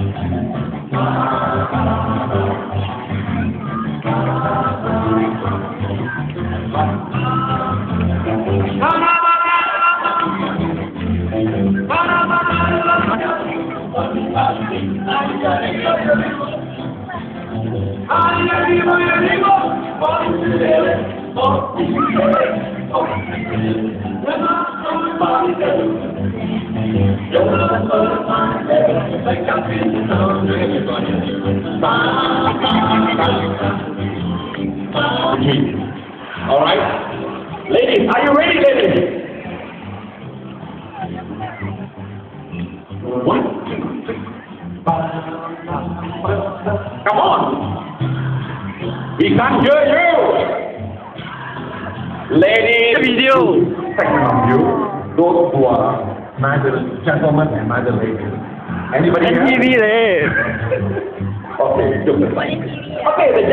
All right, ladies, are you ready, ladies? One, two, three. Come on, we can't hear you. Ladies, video. Second of you, those who are neither gentlemen and neither ladies. Anybody else? TV đấy. Okay, the